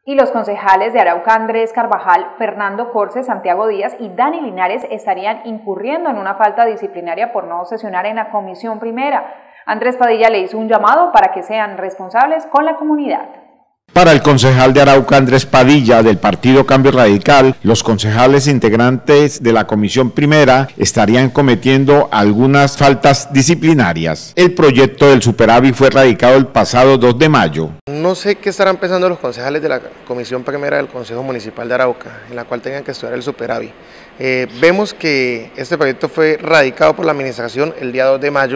Y los concejales de Arauca, Andrés Carvajal, Fernando Corce, Santiago Díaz y Dani Linares estarían incurriendo en una falta disciplinaria por no sesionar en la comisión primera. Andrés Padilla le hizo un llamado para que sean responsables con la comunidad. Para el concejal de Arauca, Andrés Padilla, del Partido Cambio Radical, los concejales integrantes de la Comisión Primera estarían cometiendo algunas faltas disciplinarias. El proyecto del superávit fue radicado el pasado 2 de mayo. No sé qué estarán pensando los concejales de la Comisión Primera del Consejo Municipal de Arauca, en la cual tengan que estudiar el superávit. Vemos que este proyecto fue radicado por la administración el día 2 de mayo.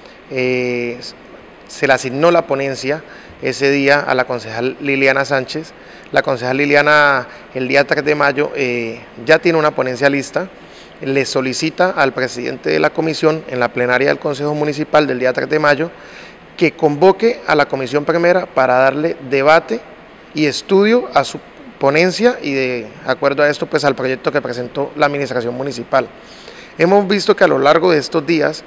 Se le asignó la ponencia ese día a la concejal Liliana Sánchez. La concejal Liliana el día 3 de mayo ya tiene una ponencia lista, le solicita al presidente de la comisión en la plenaria del Consejo Municipal del día 3 de mayo que convoque a la Comisión Primera para darle debate y estudio a su ponencia y de acuerdo a esto pues al proyecto que presentó la administración municipal. Hemos visto que a lo largo de estos días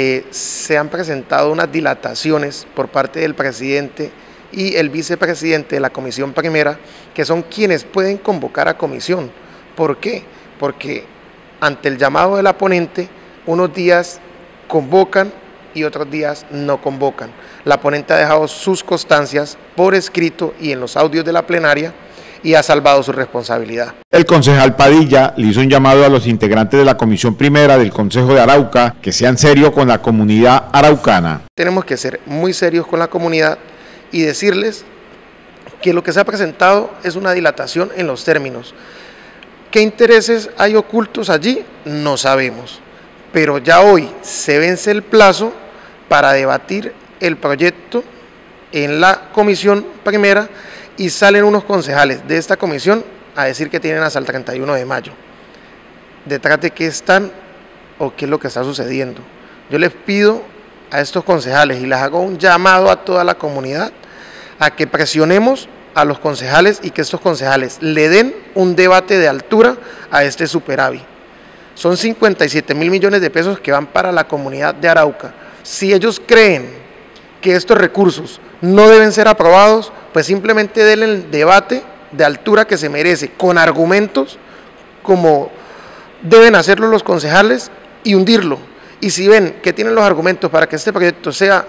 se han presentado unas dilataciones por parte del presidente y el vicepresidente de la Comisión Primera, que son quienes pueden convocar a comisión. ¿Por qué? Porque ante el llamado de la ponente, unos días convocan y otros días no convocan. La ponente ha dejado sus constancias por escrito y en los audios de la plenaria, y ha salvado su responsabilidad. El concejal Padilla le hizo un llamado a los integrantes de la Comisión Primera del Consejo de Arauca que sean serios con la comunidad araucana. Tenemos que ser muy serios con la comunidad y decirles que lo que se ha presentado es una dilatación en los términos. ¿Qué intereses hay ocultos allí? No sabemos, pero ya hoy se vence el plazo para debatir el proyecto en la Comisión Primera y salen unos concejales de esta comisión a decir que tienen hasta el 31 de mayo. ¿Detrás de qué están o qué es lo que está sucediendo? Yo les pido a estos concejales y les hago un llamado a toda la comunidad a que presionemos a los concejales y que estos concejales le den un debate de altura a este superávit. Son 57.000 millones de pesos que van para la comunidad de Arauca. Si ellos creen que estos recursos no deben ser aprobados, pues simplemente denle el debate de altura que se merece, con argumentos como deben hacerlo los concejales y hundirlo. Y si ven que tienen los argumentos para que este proyecto sea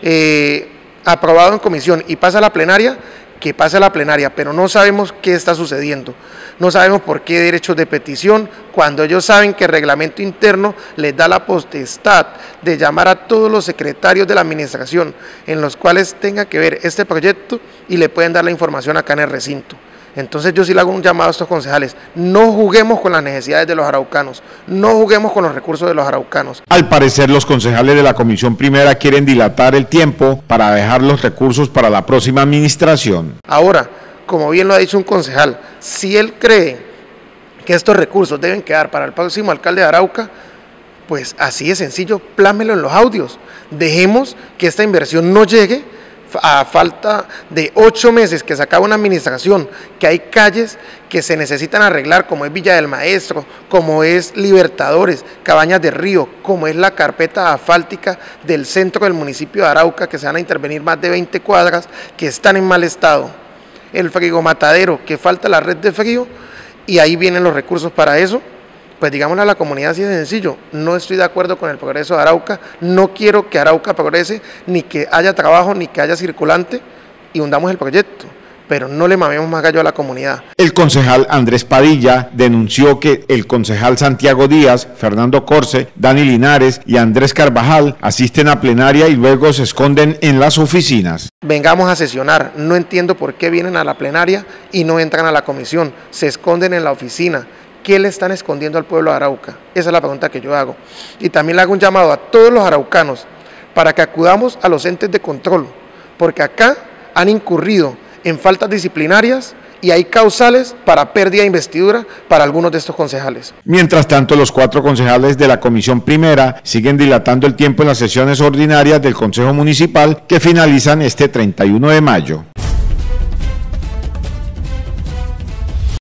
aprobado en comisión y pase a la plenaria, que pase a la plenaria, pero no sabemos qué está sucediendo, no sabemos por qué derechos de petición, cuando ellos saben que el reglamento interno les da la potestad de llamar a todos los secretarios de la administración en los cuales tenga que ver este proyecto y le pueden dar la información acá en el recinto. Entonces yo sí le hago un llamado a estos concejales, no juguemos con las necesidades de los araucanos, no juguemos con los recursos de los araucanos. Al parecer los concejales de la Comisión Primera quieren dilatar el tiempo para dejar los recursos para la próxima administración. Ahora, como bien lo ha dicho un concejal, si él cree que estos recursos deben quedar para el próximo alcalde de Arauca, pues así de sencillo, plámelo en los audios, dejemos que esta inversión no llegue a falta de 8 meses que se acaba una administración, que hay calles que se necesitan arreglar, como es Villa del Maestro, como es Libertadores, Cabañas de Río, como es la carpeta asfáltica del centro del municipio de Arauca, que se van a intervenir más de 20 cuadras que están en mal estado, el frigomatadero, que falta la red de frío, y ahí vienen los recursos para eso. Pues digámosle a la comunidad así de sencillo, no estoy de acuerdo con el progreso de Arauca, no quiero que Arauca progrese, ni que haya trabajo, ni que haya circulante, y hundamos el proyecto, pero no le mamemos más gallo a la comunidad. El concejal Andrés Padilla denunció que el concejal Santiago Díaz, Fernando Corce, Dani Linares y Andrés Carvajal asisten a plenaria y luego se esconden en las oficinas. Vengamos a sesionar, no entiendo por qué vienen a la plenaria y no entran a la comisión, se esconden en la oficina. ¿Qué le están escondiendo al pueblo de Arauca? Esa es la pregunta que yo hago. Y también le hago un llamado a todos los araucanos para que acudamos a los entes de control, porque acá han incurrido en faltas disciplinarias y hay causales para pérdida de investidura para algunos de estos concejales. Mientras tanto, los 4 concejales de la Comisión Primera siguen dilatando el tiempo en las sesiones ordinarias del Consejo Municipal que finalizan este 31 de mayo.